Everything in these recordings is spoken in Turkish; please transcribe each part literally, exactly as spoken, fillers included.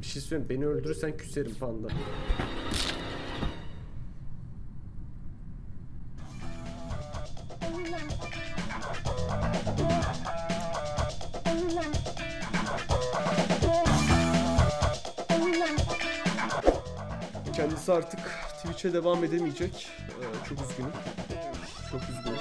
Bir şey söyleyeyim, beni öldürürsen küserim panda. Kendisi artık Twitch'e devam edemeyecek. Ee, çok üzgünüm. Çok üzgünüm.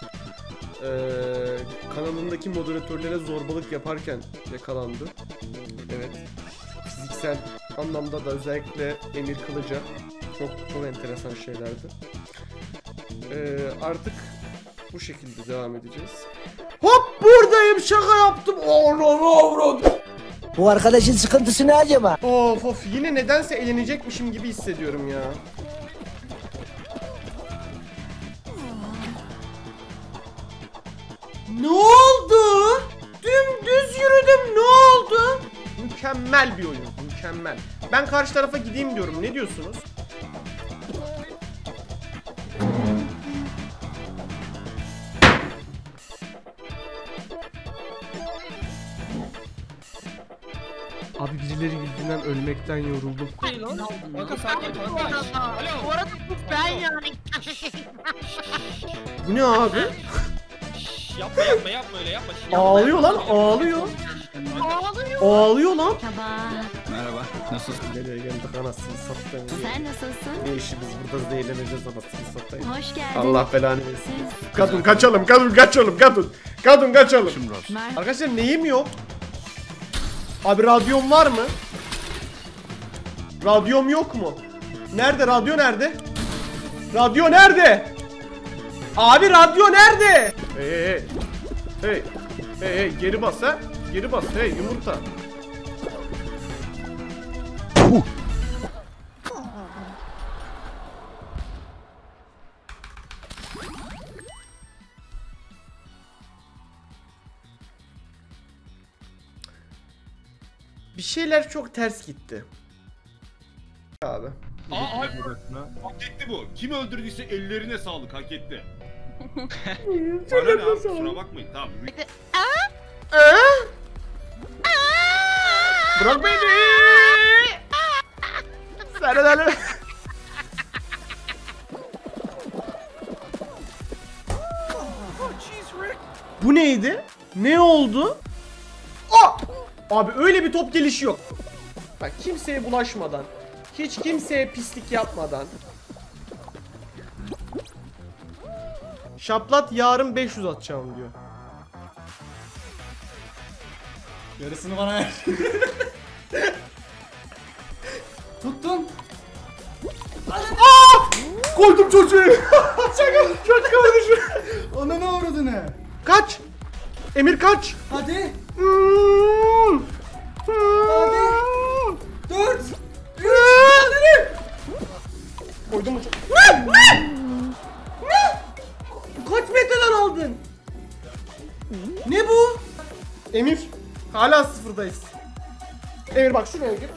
Ee, kanalındaki moderatörlere zorbalık yaparken yakalandı. Evet. Fiziksel anlamda da özellikle Emir Kılıç'a çok çok enteresan şeylerdi. Ee, artık bu şekilde devam edeceğiz. Hop buradayım, şaka yaptım. Oh, bu arkadaşın sıkıntısı ne acaba? Of of, yine nedense eğlenecekmişim gibi hissediyorum ya. Ne oldu? Dümdüz yürüdüm, ne oldu? Mükemmel bir oyun, mükemmel. Ben karşı tarafa gideyim diyorum, ne diyorsunuz? Abi birileri yüzünden ölmekten yoruldum. Bu arada bu ben yani. Bu ne abi? Yapma yapma yapma öyle yapma. Ağlıyor lan, ağlıyor. Ağlıyor. Ağlıyor lan. Sabah. Merhaba, nasılsın? Nereye geldik anasını satayım. Sen nasılsın? Ne işimiz burada, eğleneceğiz anasını satayım. Hoş geldin. Allah belanı versin. Siz... Kadın kaçalım, kadın kaçalım, kadın. Kadın kaçalım. Merhaba. Arkadaşlar neyim yok? Abi radyom var mı? Radyom yok mu? Nerede? Radyo nerede? Radyo nerede? Abi radyo nerede? Hey hey hey. Hey. Hey hey, geri bas ha. Geri bas. Hey yumurta. Bir şeyler çok ters gitti. Abi. Aa abi. Hak etti bu. Kim öldürdüyse ellerine sağlık, hak etti. Bana ne abi, kusura bakmayın. Tamam. Bırak beni. Sana da Bu neydi? Ne oldu? Aa! Abi öyle bir top gelişi yok. Bak kimseye bulaşmadan, hiç kimseye pislik yapmadan. Şaplat yarın beş yüz atacağım diyor. Yarısını bana ver. Tuttun. Aa! Koydum çocuğu. Şaka, çocuk kardeşim. Ona ne uğradı ne? Kaç. Emir kaç. Hadi. Hmm. Hadi. Dört. Üç. Koydum mu? Ne? Ne? Ne? Kaç metreden aldın? Ne bu? Emir. Hala sıfırdayız. Emir bak şuraya geç.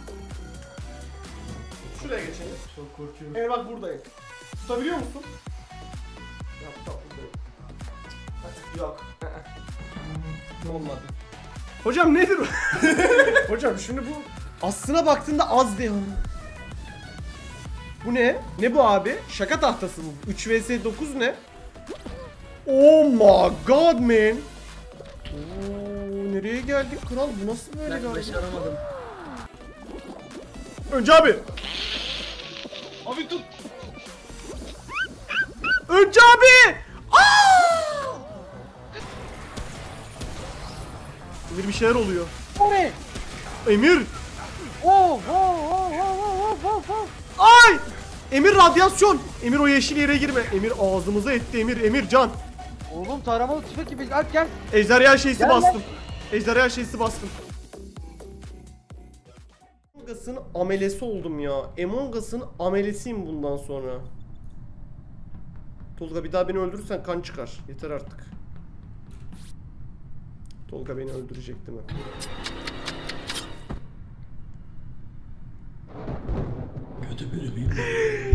Şuraya geçelim. Çok korkuyorum. Emir bak buradayım. Tutabiliyor musun? Yok, tamam buradayım. Yok. Olmadı. Hocam nedir bu? Hocam şimdi bu aslına baktığında az değil. Bu ne? Ne bu abi? Şaka tahtası mı? üç vs dokuz ne? Oh my god man. Oo, nereye geldik kral? Bu nasıl böyle Ben geldi? başaramadım. Önce abi. Abi tut. Önce abi. Aa! Emir bir şeyler oluyor. O ne? Emir. Oh, oh, oh, oh, oh, oh. Ay! Emir radyasyon. Emir o yeşil yere girme. Emir ağzımıza etti Emir. Emir can. Oğlum taramalı tüfek gibi. Alp gel. Ejderha şeysi Gel bastım. Ejderha şeysi bastım. Among Us'ın amelesi oldum ya. Among Us'ın amelesiyim bundan sonra. Tolga bir daha beni öldürürsen kan çıkar. Yeter artık. Tolga beni öldürecek değil mi? Kötü biri miyim?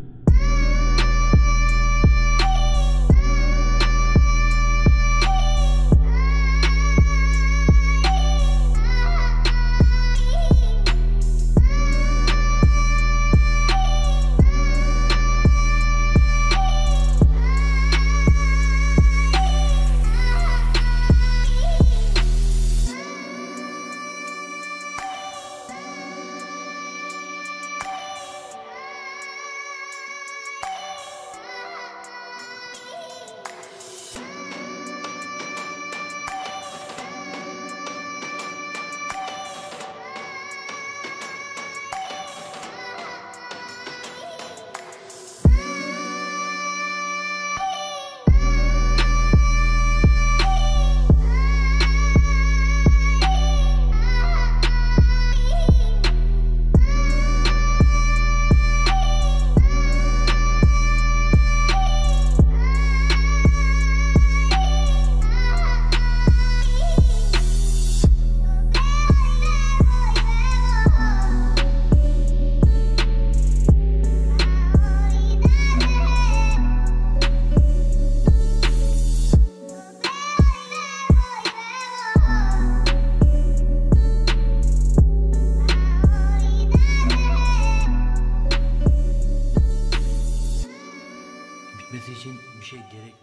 şey gerek